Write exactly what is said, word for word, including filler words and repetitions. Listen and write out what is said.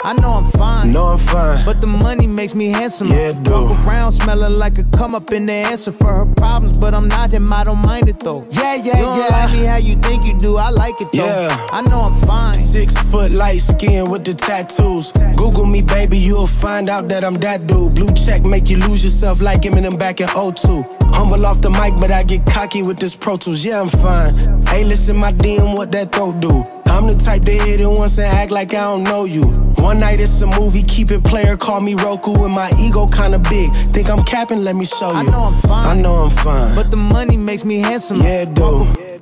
I know I'm fine. Know I'm fine. But the money makes me handsome. Yeah, it do. Walk around smelling like a come up in the answer for her problems, but I'm not him, I don't mind it though. Yeah, yeah, you don't yeah. like me how you think you do, I like it though. Yeah. I know I'm fine. Six foot light skin with the tattoos. Google me, baby, you'll find out that I'm that dude. Blue check make you lose yourself like Eminem back in oh two. Humble off the mic, but I get cocky with this Pro Tools. Yeah, I'm fine. Hey, listen, my D M, what that throat do? I'm the type to hit it once and act like I don't know you. One night it's a movie, keep it player, call me Roku. And my ego kinda big, think I'm capping, let me show you. I know I'm fine. I know I'm fine. But the money makes me handsome. Yeah, it do.